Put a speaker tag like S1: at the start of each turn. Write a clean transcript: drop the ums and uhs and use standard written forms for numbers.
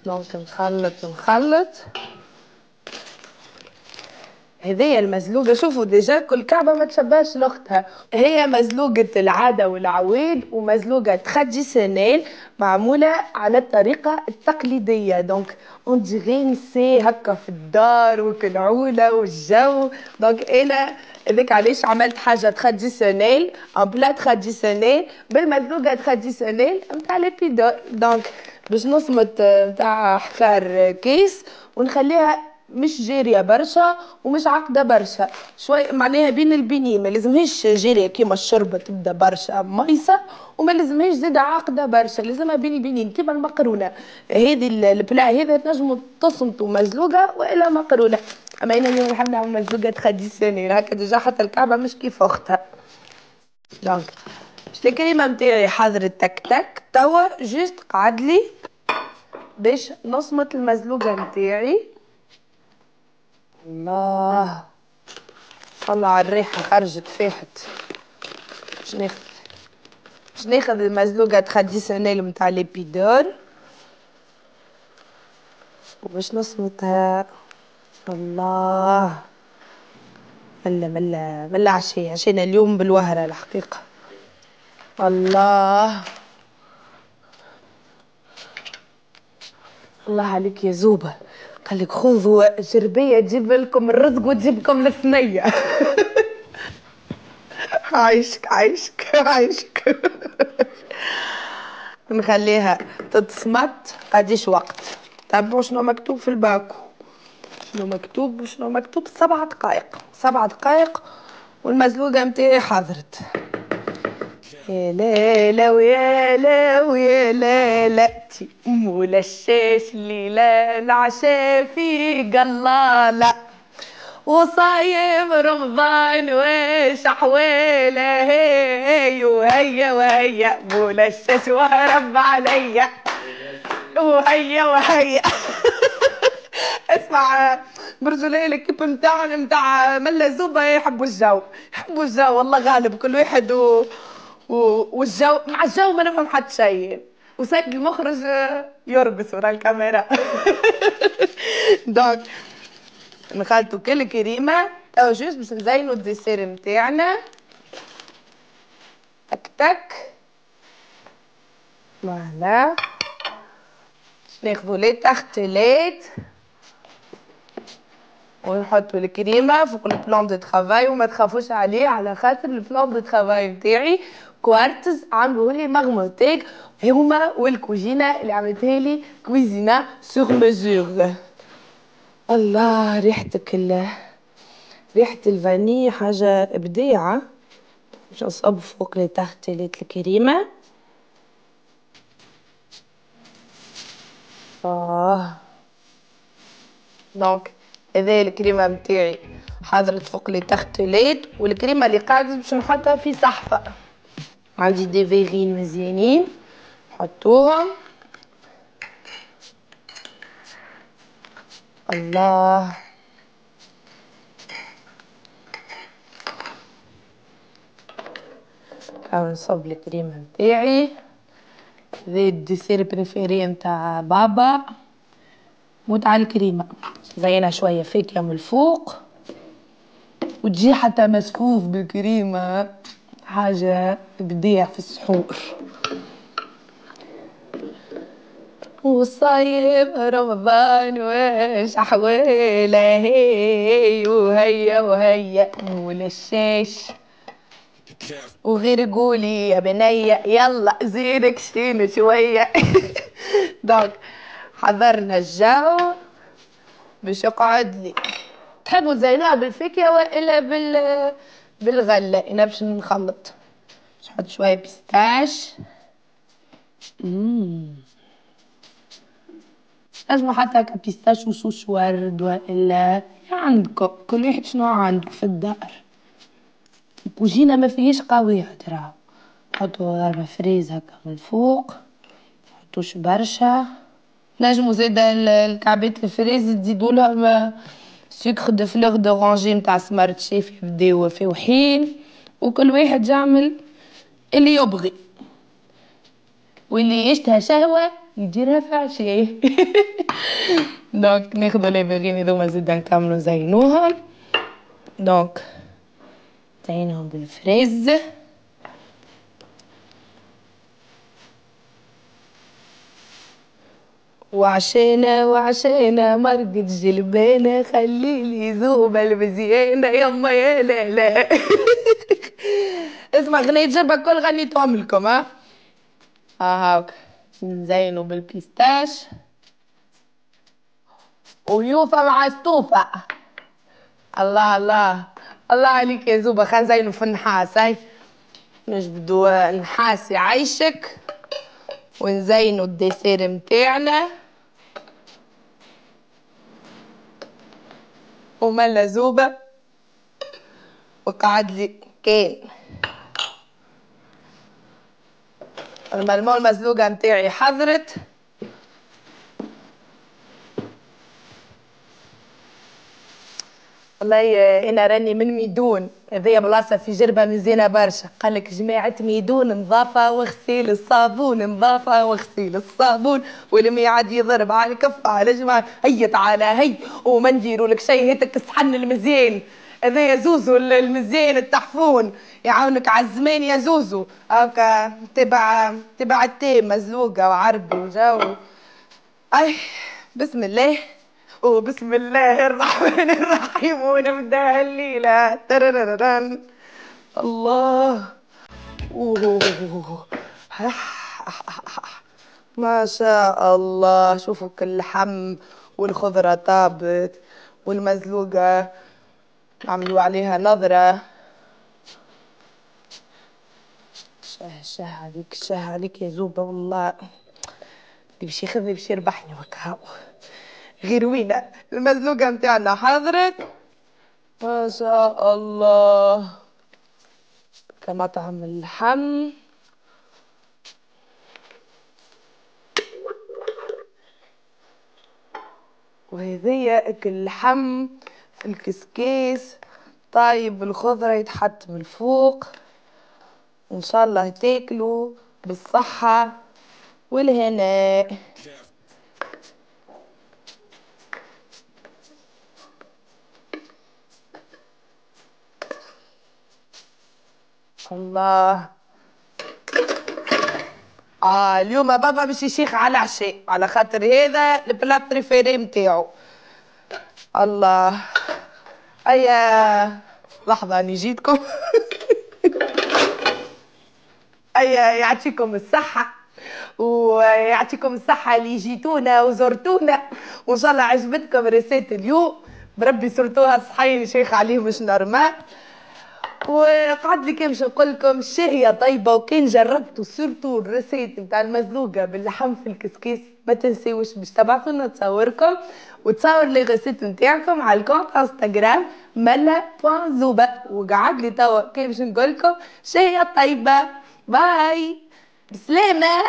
S1: دونك نخلط. هذيا المزلوقة، شوفوا ديجا كل كعبة ما تشبهش لأختها. هي مزلوقة العادة والعويد ومزلوقة تراديسيونيل معمولة على الطريقة التقليدية. دونك اون ديغي نسي هكا في الدار وكالعولة والجو. دونك انا هذاك علاش عملت حاجة تراديسيونيل، ان بلا تراديسيونيل بالمزلوقة تراديسيونيل نتاع لابيدور. دونك باش نصمت نتاع حفار كيس ونخليها مش جارية برشا ومش عقدة برشا، شوي معناها بين البنين. ما لازمهاش جارية كيما الشوربة تبدا برشا ميسة، وما لازمهاش زيادة عقدة برشا، لازمها بين البنين كيما المقرونة. هذه البلاع هذا تنجموا تصمتوا مزلوقة والا مقرونة. اما انا اللي نحب نعمل مزلوقة تراديسيونيل هكا ديجا، حتى الكعبة مش كيف اختها. دونك باش الكريمة متاعي حضرت تك تك توا جوست قعدلي باش نصمت المزلوقة متاعي. الله الله على الريحة خرجت فاحت. باش ناخذ المزلوقة تراديسيونيل متاع ليبيدور وباش نصمتها. الله ملا عشينا اليوم بالوهرة الحقيقة. الله الله عليك يا زوبة، قالك خذوا جربية تجيب لكم الرزق وتجيب لكم الثنية. عايشك. نخليها تتصمت قديش وقت. تبعوا شنو مكتوب في الباكو، شنو مكتوب 7 دقائق. 7 دقائق والمزلوقة متاعي حضرت. يا ليلة ويا لا ويا لا مولا الشاش الليلة العشاء في قلالة وصايم رمضان ويش حواله هي وهي مولا الشاش وهرب عليا وهي. اسمع برجولي الكيب متاعنا متاع ملا زوبة يحبوا الجو والله غالب كل واحد والجو مع الجو ما نفهم حتى شيء. وسيد المخرج يرقص ورا الكاميرا. دونك نخلطوا كل كريمة او جوز باش نزينوا الديسير متاعنا. تك تك فوالا. ناخذوا لي تختلات ونحطوا الكريمه فوق البلان دو ترافاي. وما تخافوش عليه على خاطر البلان دو ترافاي نتاعي كوارتز عملوا لي مغموتيك هما والكوجينه اللي عملتها لي كويزينا سور ميزور. الله ريحه الفاني حاجه ابداع. باش نصب فوق لي تختلات الكريمه. دونك هذه الكريمه متاعي حضرت فوق لي تختلات، والكريمه اللي قاعده باش نحطها في صحفه. عندي دي فيغين مزيانين نحطوهم. الله هاو نصب الكريمه متاعي. هذا الديسير بريفيري نتاع بابا موت على الكريمه. زينها شويه فاكهه من الفوق وتجي حتى مسفوف بالكريمه، حاجه ابداع في السحور. وصايم رمضان واش احواله هي وهي ولا الشاش وغير قولي يا بنية يلا زينك شين شوية. دونك حضرنا الجو باش يقعد لي. تحبوا زينوها بالفاكهة والا بالغلة؟ انا باش نخلط. باش نحط شوية بيستاش. لازم حتى هكا بيستاش وصوص ورد والا عندكم كل واحد شنو عنده في الدار. الكوجينة ما فيهاش قوية ترى. نحطوا 4 فريز هكا من الفوق، منحطوش برشا. نجمو زادا الكعبات الفريز تزيدوا لهم سكر دو فلور دورانجي نتاع سمارت شيف يبداو فوحين، وكل واحد يعمل اللي يبغي. واللي يشتهى شهوة يديرها في عشاه. دونك ناخدو الإبرين هذوما زادا نكملو نزينوهم. دونك نزينهم بالفريز. وعشانة مرقة جلبانة خليلي ذوبة المزيانة يما يا لا لا. اسمع غنية جربة الكل غنيتهم لكم ها. هاك نزينو بالبيستاش ويوفا مع ستوفا. الله الله الله عليك يا زوبة. خلينا نزينو في النحاس هاي. نجبدو نحاس يعيشك ونزينو الديسير متاعنا. وملا زوبة وقعد لي كان الملمون المسلوقة متاعي حضرت. والله انا راني من ميدون هذيا بلاصه في جربه مزيانه برشا. قال لك جماعه ميدون نظافه وغسيل الصابون نظافه وغسيل الصابون واللي يعد يضرب على الكف على جماعه هيا تعالى هي وما نديروا لك شيء هيتك الصحن المزيان هذا زوزو المزيان التحفون يعاونك على الزمان يا زوزو. هاكا تبع التي مزلوقه وعربي وجو. اي بسم الله وبسم الله الرحمن الرحيم ونبدا الليله تررررن. الله أوه. ما شاء الله شوفوا كل لحم والخضرة طابت والمزلوقة عملوا عليها نظرة. شه عليك يا زوبة والله. اللي باش ياخذني باش يربحني وكهو. غير وينه المزلوقة متاعنا حضرت ما شاء الله كمطعم اللحم. وهذيا اكل اللحم في الكسكيس طايب الخضرة يتحط من الفوق. ان شاء الله تاكلوا بالصحة والهناء. الله اليوم بابا باش يشيخ على العشاء على خاطر هذا البلا بريفيري متاعو. الله ايا لحظة اني جيتكم. ايا يعطيكم الصحة ويعطيكم الصحة اللي جيتونا وزرتونا وان شاء الله عجبتكم رسالة اليوم. بربي صرتوها صحيين شيخ عليه مش نورمال. وقعد لي كان باش نقول لكم الشهية طيبة وكان جربتوا سورتو الريسيت نتاع المزلوقة باللحم في الكسكيس ما تنسيوش باش تبعثوا تصوركم وتصور لي الريسيت نتاعكم على الكونت انستغرام ملا.زوبة. وقعد لي توا كان باش نقول لكم شهية طيبة. باي بسلامة.